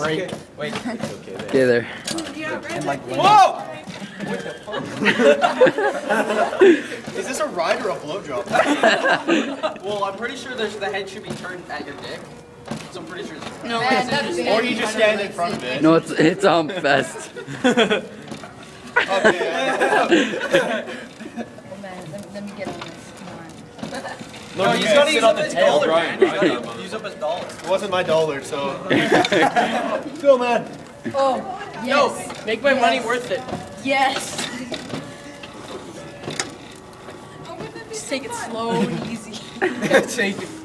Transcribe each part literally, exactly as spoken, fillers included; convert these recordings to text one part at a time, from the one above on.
break. Wait. Okay, there. Whoa! Is this a ride or a blowjob? Well, I'm pretty sure there's, the head should be turned at your dick. So I'm pretty sure it's No, or you just stand in front of it. No, it's it's um fest. Oh man, let, let me get on this. Come on. No, he's got to use up his dollar, man. He's got to use up his dollar. It wasn't my dollar, so. Go, man. Oh, yes. No, make my yes. money worth it. Yes. Just take it slow and easy. Take it.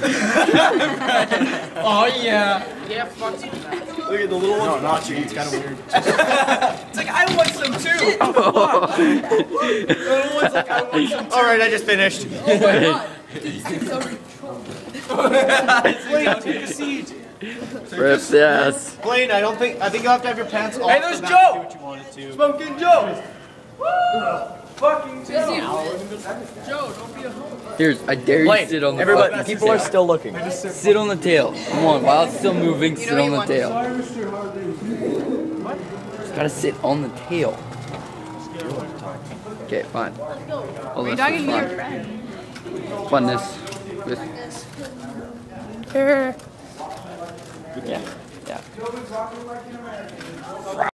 Oh yeah. Yeah, fuck you. Look at the little one watching. It's kind of weird. It's like I want some too. The little one's like I want some too. All right, I just finished. Oh my god. These things are Blaine, take a seat. Rip yes. Blaine, I don't think I think you have to have your pants off. Hey, there's the Joe. back to do what you wanted to. Smoking Joe. Woo! Fucking Joe. Joe, don't be a hoe. Here's, I dare you to sit on the Everybody, fucking people are tail. still looking. Sit on the tail. Come on, while it's still moving, sit on the tail. Just gotta sit on the tail. Okay, fine. Well, Are you talking to your friend? Funness with. Sure. Yeah. Yeah.